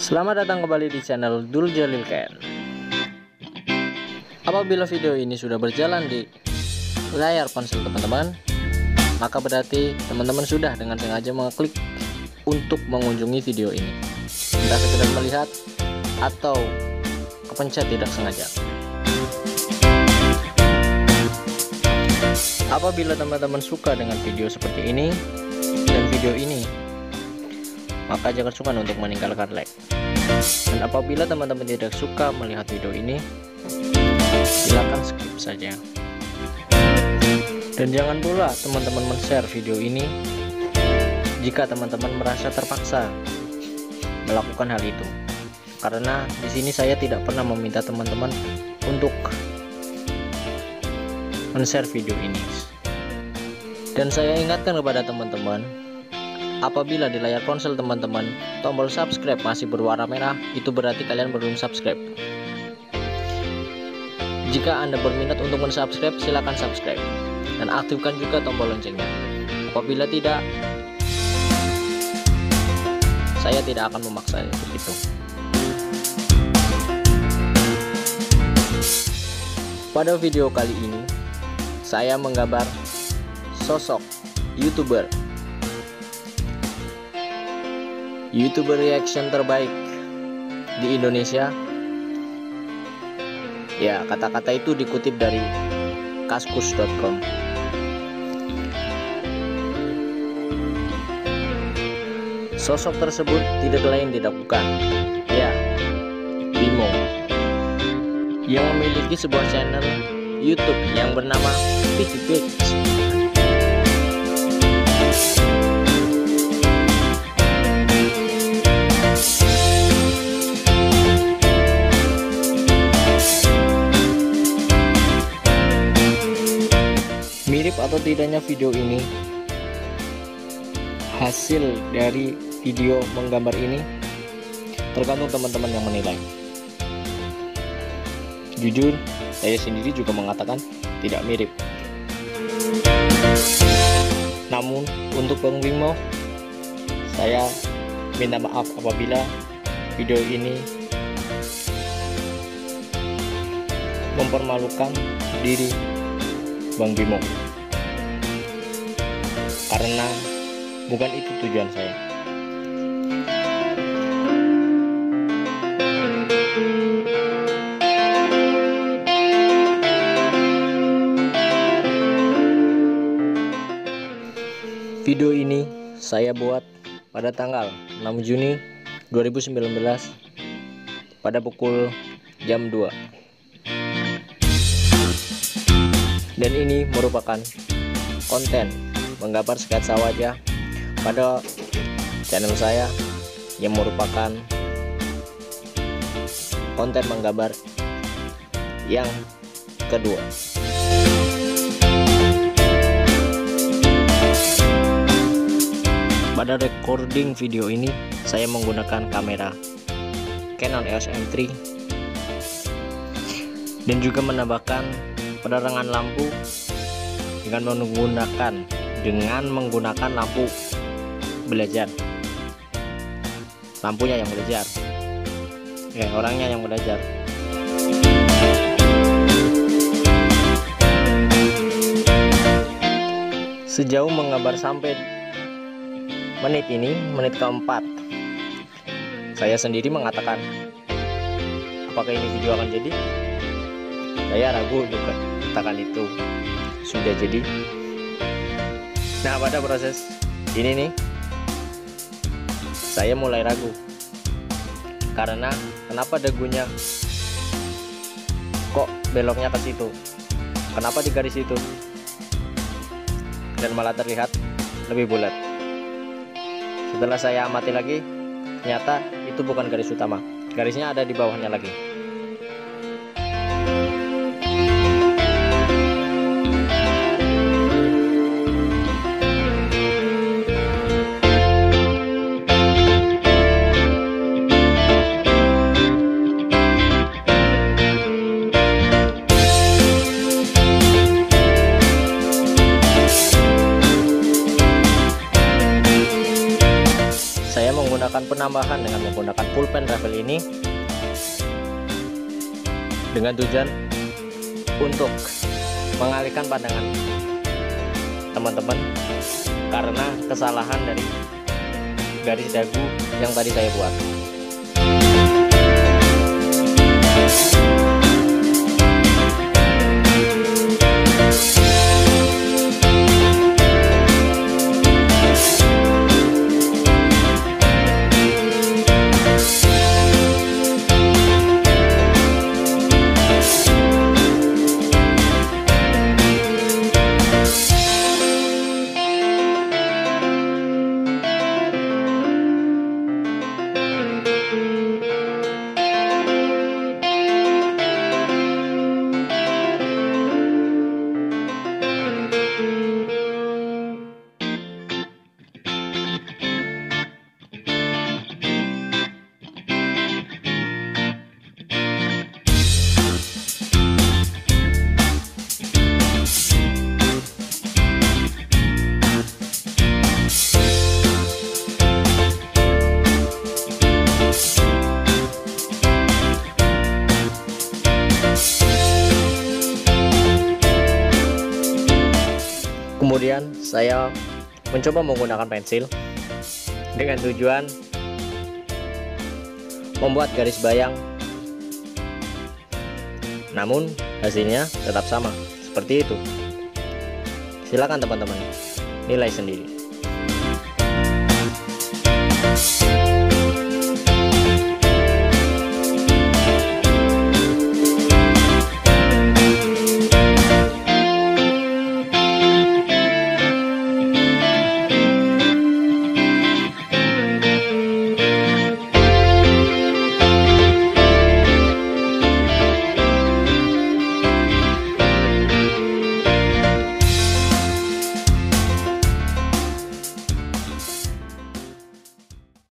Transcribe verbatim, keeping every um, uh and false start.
Selamat datang kembali di channel Dul Jalil Ken. Apabila video ini sudah berjalan di layar ponsel teman-teman, maka berarti teman-teman sudah dengan sengaja mengklik untuk mengunjungi video ini, entah sekedar melihat atau kepencet tidak sengaja. Apabila teman-teman suka dengan video seperti ini dan video ini, maka jangan sukar untuk meninggalkan like. Dan apabila teman-teman tidak suka melihat video ini, silakan skip saja. Dan jangan pula teman-teman men-share video ini jika teman-teman merasa terpaksa melakukan hal itu. Karena di sini saya tidak pernah meminta teman-teman untuk men-share video ini. Dan saya ingatkan kepada teman-teman, apabila di layar ponsel teman-teman tombol subscribe masih berwarna merah, itu berarti kalian belum subscribe. Jika Anda berminat untuk mensubscribe, silakan subscribe dan aktifkan juga tombol loncengnya. Apabila tidak, saya tidak akan memaksa untuk itu. Pada video kali ini, saya menggambar sosok YouTuber YouTuber reaction terbaik di Indonesia. Ya, kata-kata itu dikutip dari kaskus dot com. Sosok tersebut tidak lain tidak bukan, ya, Bimo, yang memiliki sebuah channel YouTube yang bernama Picky Page. Mirip atau tidaknya video ini hasil dari video menggambar ini tergantung teman-teman yang menilai. Jujur, saya sendiri juga mengatakan tidak mirip. Namun untuk Bang Bimo, saya minta maaf apabila video ini mempermalukan diri Bang Bimo, karena bukan itu tujuan saya. Video ini saya buat pada tanggal enam Juni dua ribu sembilan belas pada pukul jam dua. Dan ini merupakan konten menggambar sketsa wajah pada channel saya yang merupakan konten menggambar yang kedua. Pada recording video ini saya menggunakan kamera Canon E O S M tiga dan juga menambahkan penerangan lampu dengan menggunakan dengan menggunakan lampu belajar. Lampunya yang belajar, ya, orangnya yang belajar. Sejauh menggambar sampai menit ini, menit keempat, saya sendiri mengatakan, apakah ini video akan jadi? Saya ragu untuk katakan itu sudah jadi. Nah, pada proses ini nih, saya mulai ragu. Karena kenapa dagunya kok beloknya ke situ? Kenapa di garis itu? Dan malah terlihat lebih bulat. Setelah saya amati lagi, ternyata itu bukan garis utama. Garisnya ada di bawahnya lagi. saya menggunakan penambahan dengan menggunakan pulpen raffle ini dengan tujuan untuk mengalihkan pandangan teman-teman karena kesalahan dari garis dagu yang tadi saya buat. Kemudian saya mencoba menggunakan pensil dengan tujuan membuat garis bayang, namun hasilnya tetap sama seperti itu. Silakan teman-teman nilai sendiri.